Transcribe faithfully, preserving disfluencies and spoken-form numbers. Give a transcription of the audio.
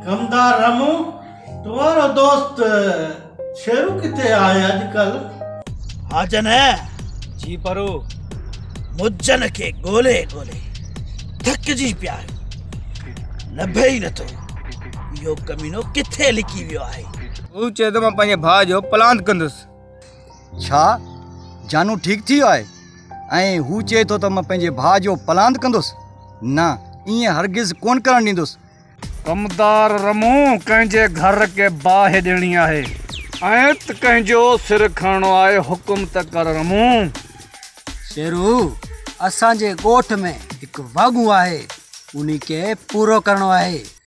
कमदार रमू तुम्हारो दोस्त शेरू किथे आए आजकल? हाजन है जी परू मुज्जन के गोले गोले थक जी पिया लभे ही नथो। यो कमीनो किथे लिखी वियो आहे? हू चए तो मां पंहिंजे भाउ जो प्लान कंदुसि। छा जानू ठीक थी आहे ऐं हू चए थो त मां पंहिंजे भाउ जो प्लान कंदुसि? न, ईअं हरगिज़ कोन करणु ॾींदुसि। कमदार रमू कंहिंजे घर के बाहि ॾियणी आहे ऐं त कंहिंजो सिर खणणो आहे। हुकुम त कर रमू। शेरू, असांजे ॻोठ में हिकु वाॻू आहे, उन्ही खे पूरो करणो आहे।